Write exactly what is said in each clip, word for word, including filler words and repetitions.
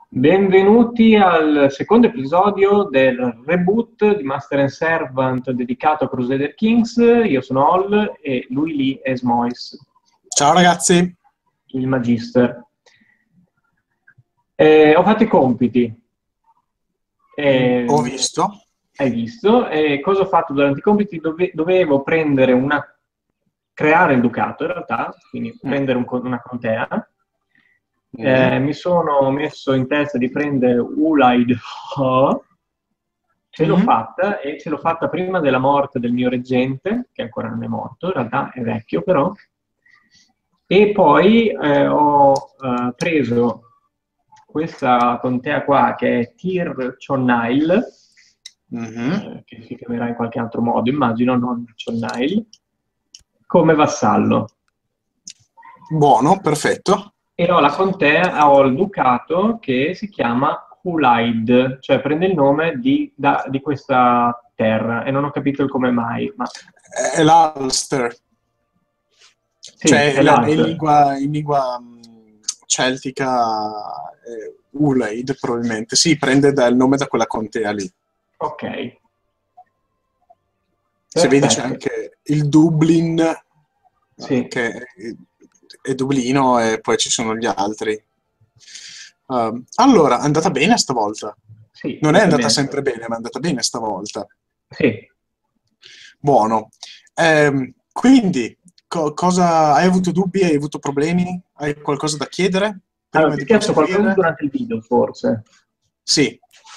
Benvenuti al secondo episodio del reboot di Master and Servant dedicato a Crusader Kings. Io sono Ol e lui lì è Smois, Ciao ragazzi. il Magister. Eh, ho fatto i compiti. Eh, Ho visto. Hai visto? E cosa ho fatto durante i compiti? Dove- dovevo prendere una... creare il ducato in realtà, quindi Mm. prendere un co- una contea. Mm. Eh, mi sono messo in testa di prendere Ulaid Ho, ce l'ho Mm. fatta e ce l'ho fatta prima della morte del mio reggente, che ancora non è morto, in realtà è vecchio però, e poi eh, ho eh, preso questa contea qua che è Tir Chonnail, Mhm. eh, che si chiamerà in qualche altro modo, immagino, non Chonnail, come vassallo. Buono, perfetto. E ho la contea, ho il ducato che si chiama Hulaid, cioè prende il nome di, da- di questa terra, e non ho capito il come mai, ma È l'Ulster, sì, cioè è la- in l'Ulster. lingua, in lingua mh, celtica eh, Ulaid probabilmente. Sì, prende dal nome da quella contea lì. Ok, Se vedi c'è perfetto. anche il Dublin, eh, Sì, che è, è Dublino, e poi ci sono gli altri. Um, allora, è andata bene stavolta. sì, è Non è andata andata bene. sempre bene, ma è andata bene stavolta. Sì. Buono. Ehm, quindi, co- cosa hai avuto dubbi? Hai avuto problemi? Hai qualcosa da chiedere Allora, prima ti ho di chiesto qualcosa proseguire? durante il video, forse, Sì.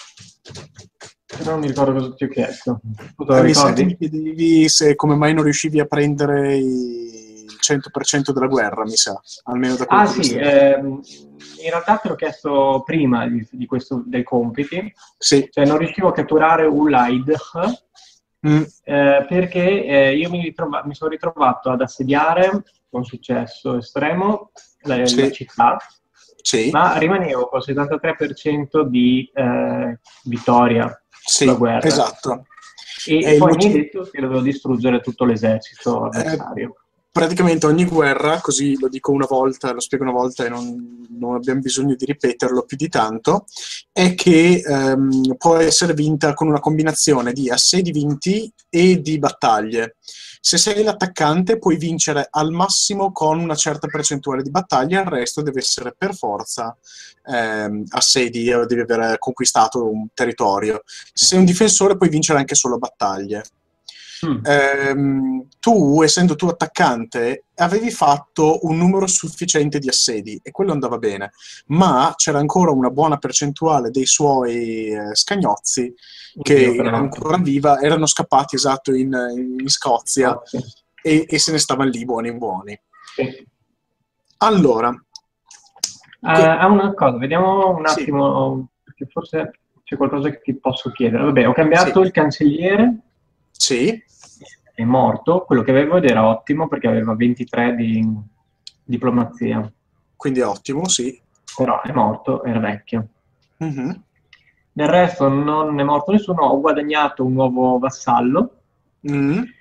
però non mi ricordo cosa ti ho chiesto. Tu te lo Eh, mi sa che mi ricordi? chiedevi se come mai non riuscivi a prendere i- il cento per cento della guerra, mi sa, almeno da quello Ah che ho sì, visto io. ehm, in realtà te l'ho chiesto prima di, di questo, dei compiti, Sì. cioè non riuscivo a catturare Ulaid, Mm, eh, perché eh, io mi, ritrova- mi sono ritrovato ad assediare con successo estremo la, la sì. città, Sì. ma rimanevo col settantatré per cento di eh, vittoria sulla Sì, guerra. esatto. È E il poi mi hai motivo. detto che dovevo distruggere tutto l'esercito Eh, avversario. praticamente ogni guerra, così lo dico una volta, lo spiego una volta e non, non abbiamo bisogno di ripeterlo più di tanto, è che ehm, può essere vinta con una combinazione di assedi vinti e di battaglie. Se sei l'attaccante puoi vincere al massimo con una certa percentuale di battaglie, il resto deve essere per forza ehm, assedi o devi aver conquistato un territorio. Se sei un difensore puoi vincere anche solo battaglie. Mm. Ehm, tu, essendo tu attaccante, avevi fatto un numero sufficiente di assedi e quello andava bene, ma c'era ancora una buona percentuale dei suoi eh, scagnozzi In giro che per la mappa. ancora viva erano scappati, esatto, in, in Scozia, Scozia. e, e se ne stavano lì buoni buoni. Sì. Allora, Eh, que- ah, una cosa, vediamo un sì, attimo, perché forse c'è qualcosa che ti posso chiedere. Vabbè, ho sì, cambiato il cancelliere, sì, è morto, quello che avevo ed era ottimo perché aveva ventitré di diplomazia, quindi ottimo, sì. però è morto, era vecchio. Mhm. Del resto non è morto nessuno, ho guadagnato un nuovo vassallo Mm.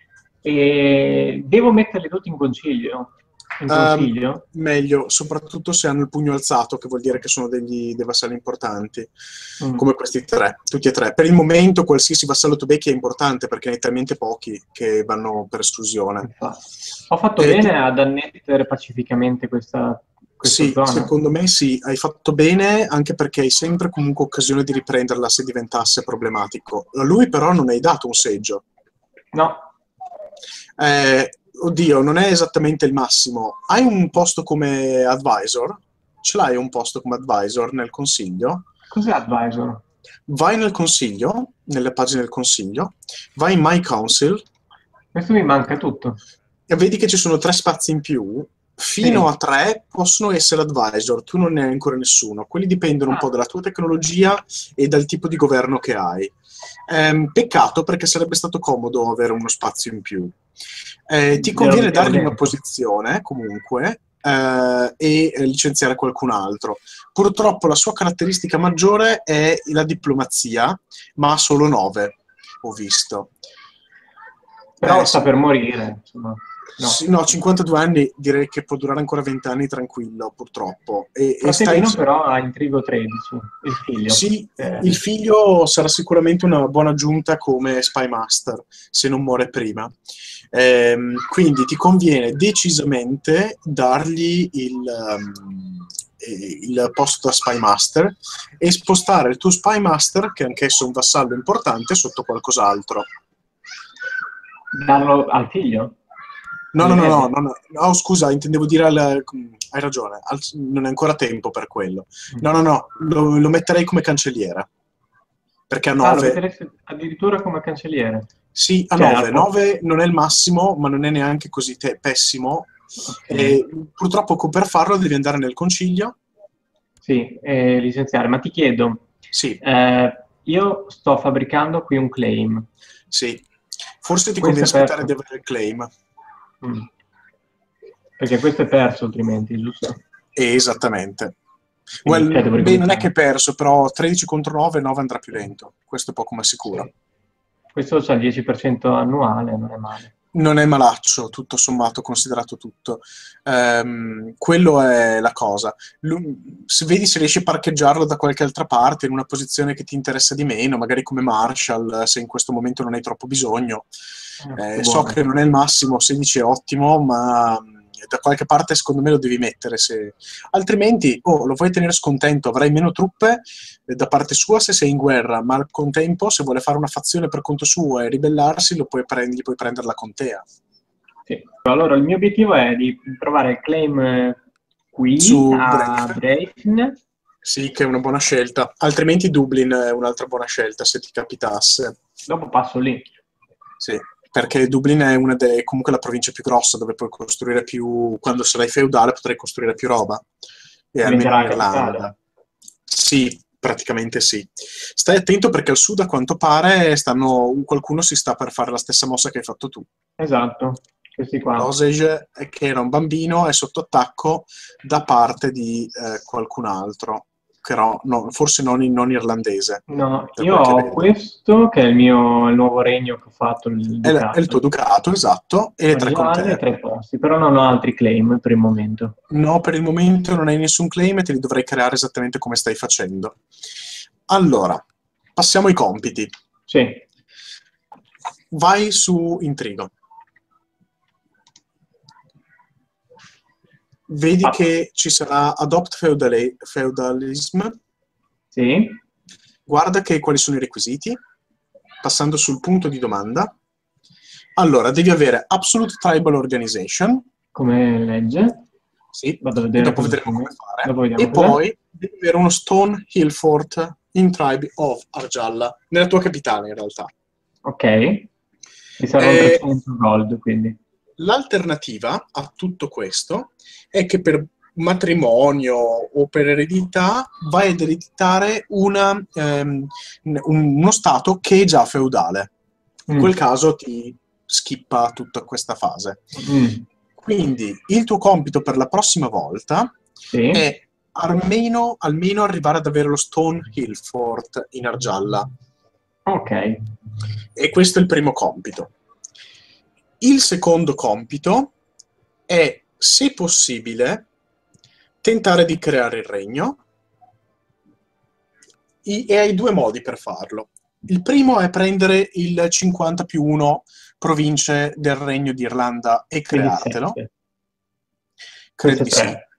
e devo metterli tutti in consiglio. In Ehm, consiglio? meglio, soprattutto se hanno il pugno alzato, che vuol dire che sono degli, dei vassalli importanti, Mm. come questi tre, tutti e tre. Per il momento qualsiasi vassallo tu becchi è importante perché ne hai talmente pochi che vanno per esclusione. Infatti. Ho fatto Eh, bene ti- ad annettere pacificamente questa, questa sì, zona? secondo me sì, hai fatto bene anche perché hai sempre comunque occasione di riprenderla se diventasse problematico. A lui però non hai dato un seggio. No. Eh, oddio, non è esattamente il massimo. Hai un posto come advisor? Ce l'hai un posto come advisor nel consiglio? Cos'è advisor? Vai nel consiglio, nelle pagine del consiglio, vai in My Council Questo mi manca tutto. e vedi che ci sono tre spazi in più. Fino Sì. a tre possono essere advisor, tu non ne hai ancora nessuno. Quelli dipendono un po' Ah, dalla tua tecnologia e dal tipo di governo che hai. Ehm, peccato perché sarebbe stato comodo avere uno spazio in più. Eh, ti glielo conviene mettevo dargli una dentro. posizione comunque eh, e eh, licenziare qualcun altro. Purtroppo la sua caratteristica maggiore è la diplomazia, ma ha solo nove, ho visto. Però Eh sta sì. per morire, insomma. No, sì, no, cinquantadue anni direi che può durare ancora venti anni tranquillo, purtroppo. E, e stai fratellino però ha intrigo tredici, il figlio. Sì, Eh, il figlio sarà sicuramente una buona aggiunta come Spy Master, se non muore prima. Ehm, quindi ti conviene decisamente dargli il, um, eh, il posto da Spy Master e spostare il tuo Spy Master, che è anch'esso un vassallo importante, sotto qualcos'altro. darlo al figlio? No, no, no, no, All'erede? no, no, no, scusa, intendevo dire al... Hai ragione, al- non è ancora tempo per quello. No, no, no, lo, lo metterei come cancelliere, perché a Ah, lo nove. metteresti addirittura come cancelliere? Sì, a Cioè, nove. al po- nove non è il massimo, ma non è neanche così te- pessimo. ok. E purtroppo co- per farlo devi andare nel concilio. Sì, eh, licenziare, ma ti chiedo, Sì, eh, io sto fabbricando qui un claim, sì. Forse ti questo conviene è aspettare di perso. avere il claim. Mm. Perché questo è perso altrimenti, giusto? E esattamente. Quindi, Well, cioè, devo beh, non è che è ricominciare. perso, però tredici contro nove, nove andrà più lento. Questo è poco ma Sì. sicuro. Questo c'ha il dieci per cento annuale, non è male. Non è malaccio, tutto sommato, considerato tutto. Ehm, quello è la cosa. Lu- se vedi se riesci a parcheggiarlo da qualche altra parte, in una posizione che ti interessa di meno, magari come Marshall, se in questo momento non hai troppo bisogno. Eh, questo Eh, è so buono. che non è il massimo, sedici è ottimo, ma mh, da qualche parte secondo me lo devi mettere. Se... Altrimenti, oh, lo vuoi tenere scontento, avrai meno truppe eh, da parte sua se sei in guerra, ma al contempo, se vuole fare una fazione per conto suo e ribellarsi, lo puoi prend- gli puoi prendere la contea. Sì. Allora, il mio obiettivo è di trovare il claim eh, qui Su a Brave, Breifne. sì, che è una buona scelta. Altrimenti Dublin è un'altra buona scelta se ti capitasse. Dopo passo lì. Sì, perché Dublin è una delle, comunque la provincia più grossa dove puoi costruire più, quando sarai feudale potrai costruire più roba. E almeno Diventerà in la capitale. Irlanda. Sì, praticamente sì. Stai attento perché al sud, a quanto pare, stanno, qualcuno si sta per fare la stessa mossa che hai fatto tu. Esatto, questi qua. L'Osage, che era un bambino, è sotto attacco da parte di eh, qualcun altro, però no, forse non, in- non irlandese, No, da io quel che ho vedo. questo che è il mio il nuovo regno che ho fatto, il È, l- è il ducato. tuo ducato, esatto, e le tre Margiale, contee. tre posti, però non ho altri claim per il momento. No, per il momento non hai nessun claim e te li dovrai creare esattamente come stai facendo. Allora, passiamo ai compiti. Sì, Vai su intrigo. Vedi fatto. che ci sarà Adopt Feudali- Feudalism. Sì, Guarda che quali sono i requisiti, passando sul punto di domanda. Allora, devi avere Absolute Tribal Organization, come legge. sì, Vado a e vedere dopo cosa vedremo come sono. fare, Dopo vediamo e cos'è. poi devi avere uno Stone Hill Fort in Tribe of Arjalla, nella tua capitale in realtà. Ok, mi servono Eh, trecento gold, quindi. L'alternativa a tutto questo è che per matrimonio o per eredità vai ad ereditare una, ehm, un- uno stato che è già feudale. In quel Mm, caso ti skippa tutta questa fase. mm, Quindi il tuo compito per la prossima volta sì, è almeno, almeno arrivare ad avere lo Stone Hill Fort in Argialla. ok. E questo è il primo compito. Il secondo compito è, se possibile, tentare di creare il regno I- e hai due modi per farlo. Il primo è prendere il cinquanta più uno province del Regno d'Irlanda e Quindi creartelo. sette. Credo Queste di sì. tre.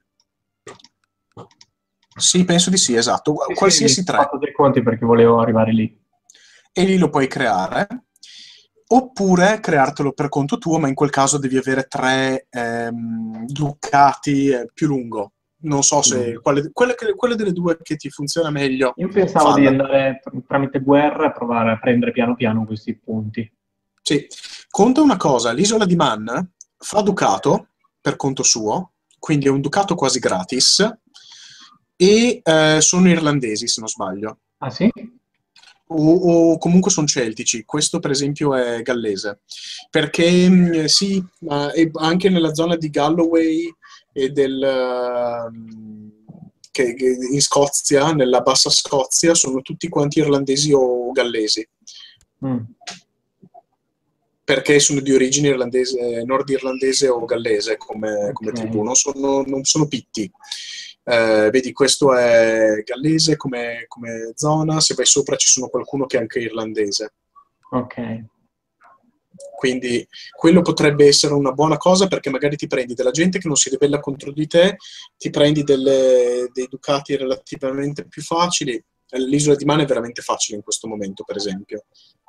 Sì, penso di sì, esatto. Sì, sì, mi Qualsiasi sono tre. fatto dei conti perché volevo arrivare lì. E lì lo puoi creare. Oppure creartelo per conto tuo, ma in quel caso devi avere tre ehm, ducati eh, più lungo. Non so se Mm. quale, quelle, che- quelle delle due che ti funziona meglio, Io pensavo di falla. andare tr- tramite guerra e provare a prendere piano piano questi punti. Sì. Conta una cosa, l'isola di Man fa ducato per conto suo, quindi è un ducato quasi gratis, e eh, sono irlandesi, se non sbaglio. Ah sì? O, o comunque sono celtici, questo per esempio è gallese, perché mh, sì, ma è anche nella zona di Galloway e del, ehm, che, che in Scozia, nella bassa Scozia, sono tutti quanti irlandesi o gallesi. Mm. perché sono di origine irlandese, nordirlandese o gallese come, come Ok. tribù, non sono, non sono pitti. Eh, vedi, questo è gallese come, come zona, se vai sopra ci sono qualcuno che è anche irlandese. Ok. Quindi quello potrebbe essere una buona cosa, perché magari ti prendi della gente che non si ribella contro di te, ti prendi delle- dei ducati relativamente più facili. L'isola di Man è veramente facile in questo momento, per esempio.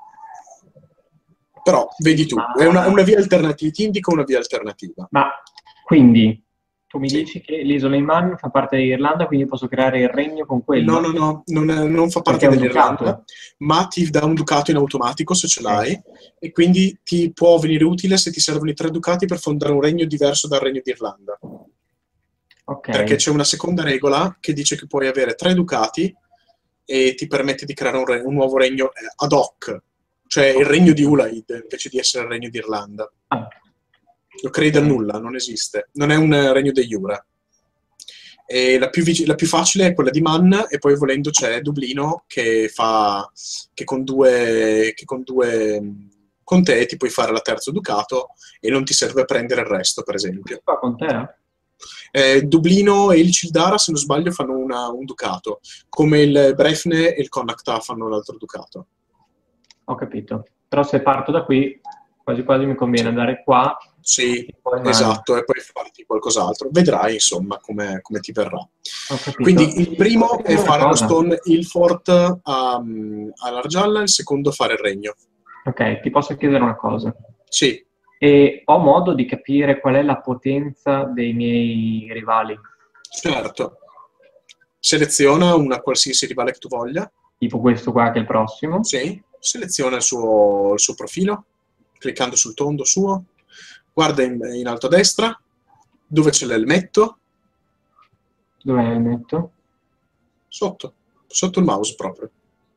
Però, vedi Sì, tu, è una, è ma, una via alternativa, ti indico una via alternativa. ma quindi tu mi Sì. dici che l'isola di Man fa parte dell'Irlanda, quindi posso creare il regno con No, quello? no, no, non, è- non fa Perché parte è un dell'Irlanda, ducato. ma ti dà un ducato in automatico se ce Ok. l'hai, e quindi ti può venire utile se ti servono i tre ducati per fondare un regno diverso dal regno d'Irlanda. Ok. Perché c'è una seconda regola che dice che puoi avere tre ducati e ti permette di creare un, re- un nuovo regno eh, ad hoc, cioè il Ho regno di capito. Ulaid invece di essere il regno d'Irlanda. Ah, Lo crei dal ok. nulla, non esiste. Non è un eh, regno de jure. E la più, vic- la più facile è quella di Man, e poi volendo c'è Dublino che fa che con due che con due mh, con te ti puoi fare la terzo ducato e non ti serve prendere il resto, per esempio. Qua con te? Eh, Dublino e il Cildara, se non sbaglio, fanno una- un ducato, come il Brefne e il Connachta fanno l'altro ducato. Ho capito. Però se parto da qui, quasi quasi mi conviene Sì, andare qua sì, e poi Man. esatto, e poi farti qualcos'altro. Vedrai, insomma, come, come ti verrà. Ho capito. Quindi il E posso primo è chiedere una fare lo cosa? stone Ilfort a, a Largialla, il secondo fare il regno. Ok, ti posso chiedere una cosa. Sì, E ho modo di capire qual è la potenza dei miei rivali, certo. Seleziona una qualsiasi rivale che tu voglia. tipo questo qua che è il prossimo. Sì, seleziona il suo, il suo profilo, cliccando sul tondo suo, guarda in, in alto a destra, dove c'è l'elmetto, Dov'è il netto? sotto, sotto il mouse proprio,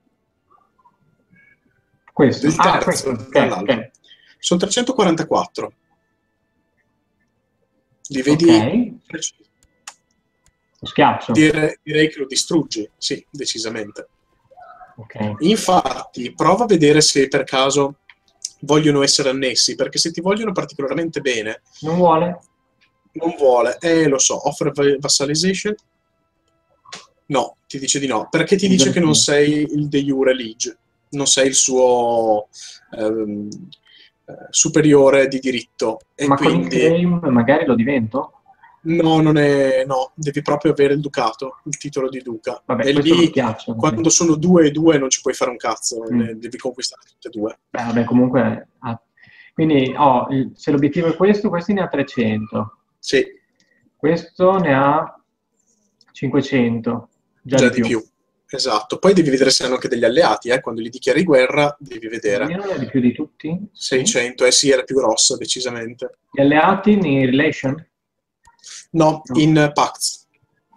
Questo. il Ah, questo, terzo ok, dall'alto. ok. Sono trecentoquarantaquattro, li Ok, vedi? lo schiaccio. Dire- direi che lo distruggi, sì, decisamente. Ok. Infatti, prova a vedere se per caso vogliono essere annessi, perché se ti vogliono particolarmente bene, Non vuole? non vuole, eh, lo so, offer va- vassalization? No, ti dice di no, perché ti dice che non Divertente. sei il de jure liege, non sei il suo ehm, eh, superiore di diritto, e Ma con il quindi claim magari lo divento? no, non è, no, devi proprio avere il ducato, il titolo di duca. Vabbè, E questo lo lì, schiaccio. Così. quando sono due e due, non ci puoi fare un cazzo, Mm. le devi conquistare tutte e due. Beh, vabbè, comunque... ah. Quindi, oh, il- se l'obiettivo è questo, questi ne ha trecento. Sì, Questo ne ha cinquecento, già già di di più. più. Esatto. Poi devi vedere se hanno anche degli alleati, eh. Quando gli dichiari guerra, devi vedere. Meno ne ha di più di tutti? Sì. seicento, eh sì, è la più grossa, decisamente. Gli alleati in relation? No, No. in Pacts.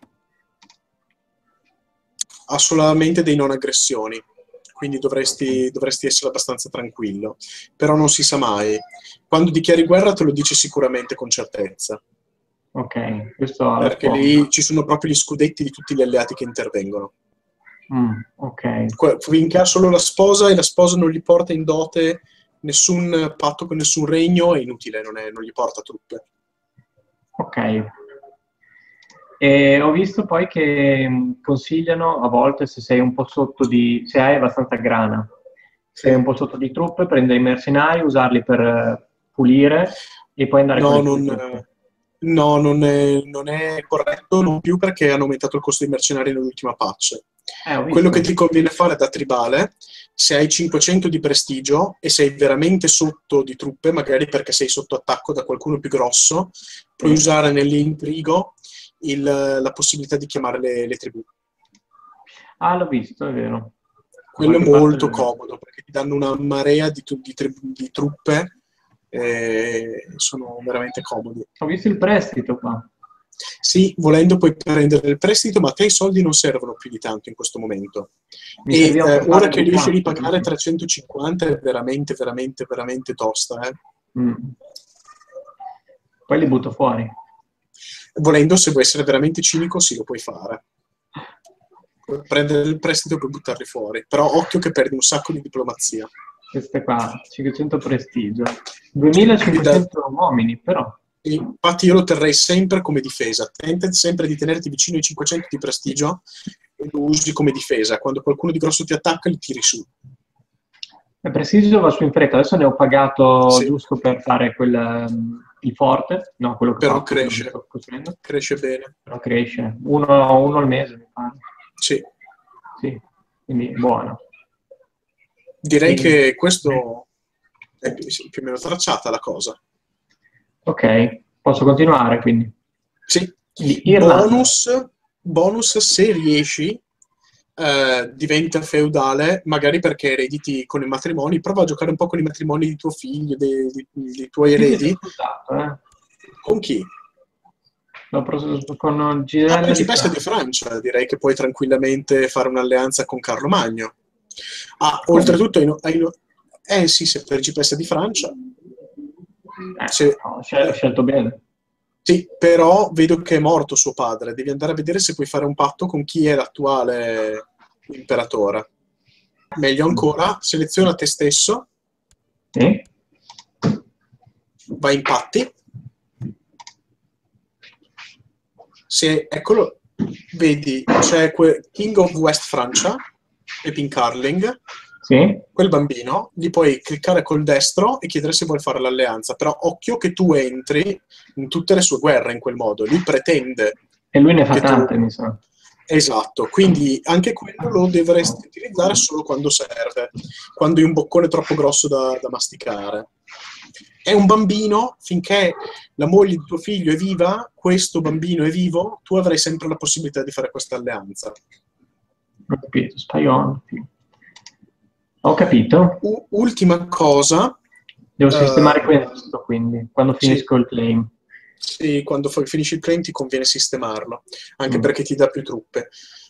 Ha solamente dei non aggressioni, quindi dovresti, dovresti essere abbastanza tranquillo. Però non si sa mai. Quando dichiari guerra te lo dice sicuramente con certezza, Ok, questo alla perché sposa. lì ci sono proprio gli scudetti di tutti gli alleati che intervengono. Mm, ok, Que- Finché ha solo la sposa e la sposa non gli porta in dote nessun patto con nessun regno, è inutile, non, è- non gli porta truppe. ok. E ho visto poi che mh, consigliano a volte se sei un po' sotto di, se hai abbastanza grana, sei un Sì. po' sotto di truppe, prendere i mercenari, usarli per eh, pulire e poi andare con No, le tue non, truppe. no, non è, non è corretto, non più, perché hanno aumentato il costo dei mercenari nell'ultima patch. Eh, ho Quello che visto. ti conviene fare da tribale, se hai cinquecento di prestigio e sei veramente sotto di truppe, magari perché sei sotto attacco da qualcuno più grosso, puoi Sì. usare nell'intrigo il- la possibilità di chiamare le, le tribù. Ah, l'ho visto, è vero. Da Quello è qualche parte molto l'ho visto. comodo, perché ti danno una marea di, tu- di tri- di truppe e sono veramente comodi. Ho visto il prestito qua. Sì, volendo puoi prendere il prestito, ma a te i soldi non servono più di tanto in questo momento. Mi E serviva eh, per fare ora il che riesci a ducato, ripagare capisci? trecentocinquanta è veramente, veramente, veramente tosta. Eh? Mm. Poi li butto fuori. Volendo, se vuoi essere veramente cinico, sì, lo puoi fare. Puoi prendere il prestito e puoi buttarli fuori. Però occhio che perdi un sacco di diplomazia. queste qua, cinquecento prestigio. duemilacinquecento uomini, però. Infatti io lo terrei sempre come difesa. Tenta sempre di tenerti vicino ai cinquecento di prestigio e lo usi come difesa. Quando qualcuno di grosso ti attacca, li tiri su. Il prestigio va su in fretta. Adesso ne ho pagato Sì. giusto per fare quel, um, il forte. No, quello che Però fa, cresce. Cresce bene. Però cresce. Uno, uno al mese, mi pare. Sì. Sì, quindi buono. Direi e... che questo è più, più o meno tracciata la cosa. Ok, posso continuare quindi? Sì. Irlanda. Bonus, bonus se riesci, eh, diventa feudale, magari perché erediti con i matrimoni. Prova a giocare un po' con i matrimoni di tuo figlio, dei, dei, dei tuoi eredi. Scusato, eh. Con chi? L'ho preso con La Gisella principessa di di Francia, direi che puoi tranquillamente fare un'alleanza con Carlo Magno. Ah, Come? oltretutto, hai, hai, eh sì, sei principessa di Francia. Eh, Se, ho scel- scelto bene. Sì, però vedo che è morto suo padre. Devi andare a vedere se puoi fare un patto con chi è l'attuale imperatore. Meglio ancora, seleziona te stesso. Sì. Vai in patti. Se, eccolo, vedi, c'è quel King of West Francia, Pepin Carling. Sì. Quel bambino, gli puoi cliccare col destro e chiedere se vuole fare l'alleanza. Però occhio che tu entri in tutte le sue guerre in quel modo. Lui pretende. E lui ne fa che tante, tu... mi sa. Esatto, quindi anche quello lo dovresti utilizzare solo quando serve, quando hai un boccone troppo grosso da, da masticare. È un bambino, finché la moglie di tuo figlio è viva, questo bambino è vivo, tu avrai sempre la possibilità di fare questa alleanza. Ho capito, spy on. Ho capito. U- ultima cosa. Devo sistemare uh, questo, quindi, quando finisco sì, il claim. Sì, quando fa- finisci il claim ti conviene sistemarlo, anche Mm. perché ti dà più truppe.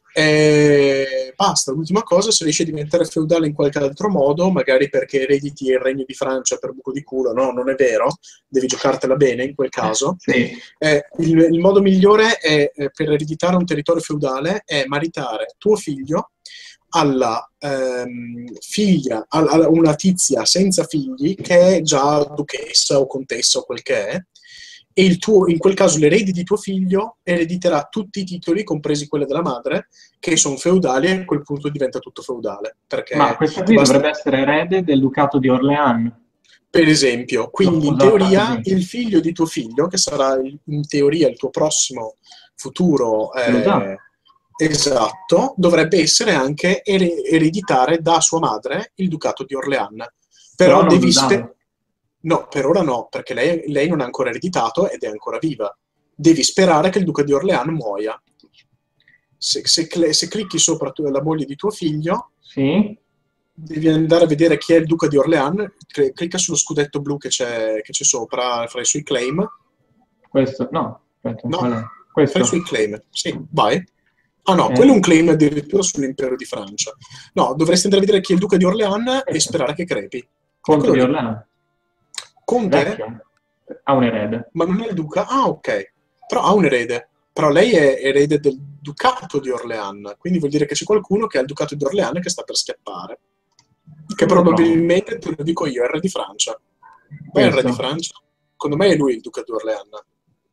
E basta, l'ultima cosa, se riesci a diventare feudale in qualche altro modo, magari perché erediti il regno di Francia per buco di culo, no, non è vero, devi giocartela bene in quel caso. Sì. Eh, il, il modo migliore è, eh, per ereditare un territorio feudale è maritare tuo figlio alla ehm, figlia, a, a una tizia senza figli che è già duchessa o contessa o quel che è, e il tuo, in quel caso l'erede di tuo figlio erediterà tutti i titoli, compresi quelli della madre, che sono feudali, e a quel punto diventa tutto feudale. Perché Ma questa ti qui basta... dovrebbe essere erede del Ducato di Orléans. Per esempio, quindi in teoria il figlio di tuo figlio, che sarà in teoria il tuo prossimo futuro eh, esatto, dovrebbe essere anche er- ereditare da sua madre il Ducato di Orléans. Però, Però non devi... Spe- Dudato. No, per ora no, perché lei, lei non ha ancora ereditato ed è ancora viva. Devi sperare che il duca di Orléans muoia. Se, se, se clicchi sopra tu, la moglie di tuo figlio, sì, devi andare a vedere chi è il duca di Orléans, clicca sullo scudetto blu che c'è, che c'è sopra, fra i suoi claim. Questo, no, aspetta, No, qual è? fra i Questo? suoi claim, sì, vai. Ah no, Eh. quello è un claim addirittura sull'impero di Francia. No, dovresti andare a vedere chi è il duca di Orléans e sperare che crepi. Conte Eccolo di lì. Orléans. Conte? Vecchio. Ha un erede. Ma non è il duca? Ah, ok. Però ha un erede. Però lei è erede del ducato di Orléans. Quindi vuol dire che c'è qualcuno che ha il ducato di Orléans che sta per scappare. Che Come lo trovo? probabilmente, te lo dico io, è il re di Francia. Beh, è il re di Francia. Secondo me è lui il duca di Orléans.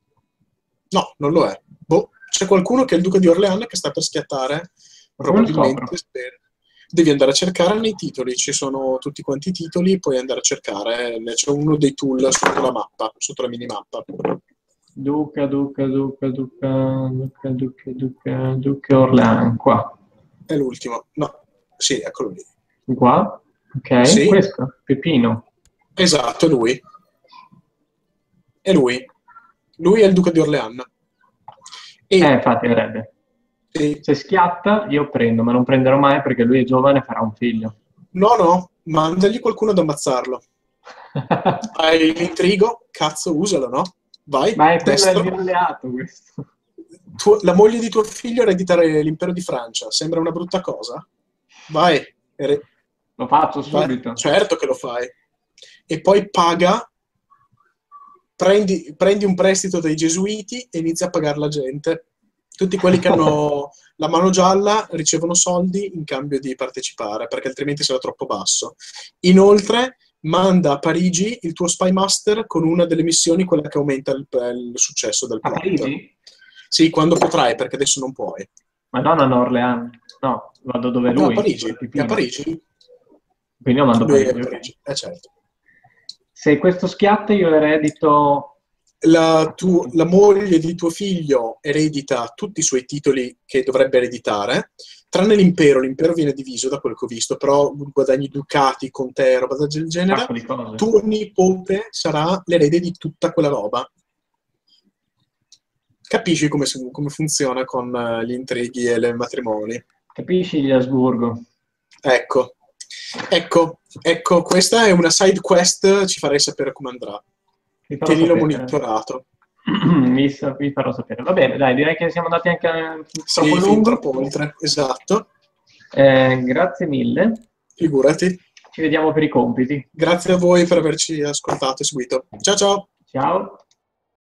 No, non lo è. Boh, c'è qualcuno che è il duca di Orléans che sta per schiattare. Probabilmente. Devi andare a cercare nei titoli, ci sono tutti quanti i titoli, puoi andare a cercare, c'è uno dei tool sotto la mappa, sotto la minimappa. Duca, Duca, Duca, Duca, Duca, Duca, Duca, Duca Orléans, qua. È l'ultimo, no, sì, eccolo lì. Qua? Ok, sì. Questo, Peppino. Esatto, è lui. È lui. Lui è il duca di Orléans. E... Eh, infatti, è erede. Sì. Se schiatta, io prendo, ma non prenderò mai perché lui è giovane e farà un figlio. No, no, mandagli qualcuno ad ammazzarlo. Hai l'intrigo? Cazzo, usalo, no? Vai, ma è destro. quello alleato questo. Tu, la moglie di tuo figlio ereditare l'impero di Francia. Sembra una brutta cosa? Vai. Ere... Lo faccio subito. Vai. Certo che lo fai. E poi paga... Prendi, prendi un prestito dai gesuiti e inizi a pagare la gente. Tutti quelli che hanno la mano gialla ricevono soldi in cambio di partecipare, perché altrimenti sarà troppo basso. Inoltre, manda a Parigi il tuo Spy Master con una delle missioni, quella che aumenta il, il successo del A plot. Parigi? Sì, quando potrai, perché adesso non puoi. Madonna, a Orleans. No, vado dove No, a lui. Parigi. dove È a Pipino. Parigi. Quindi io mando a Lui è Parigi, a ok. Parigi. Eh, certo. Se questo schiatta io eredito... La, tu, la moglie di tuo figlio eredita tutti i suoi titoli che dovrebbe ereditare, tranne l'impero. L'impero viene diviso da quel che ho visto, però guadagni ducati, contee, roba del un genere. sacco di cose. Tuo nipote sarà l'erede di tutta quella roba. Capisci come, come funziona con uh, gli intrighi e i matrimoni? Capisci gli Asburgo? Ecco. Ecco, ecco, questa è una side quest, ci farei sapere come andrà. Vi farò Tenilo sapere. monitorato. mi, vi farò sapere. Va bene, dai, direi che siamo andati anche troppo Sì, lungo. fin troppo oltre, esatto. Eh, grazie mille. Figurati. Ci vediamo per i compiti. Grazie a voi per averci ascoltato e seguito. Ciao ciao! Ciao.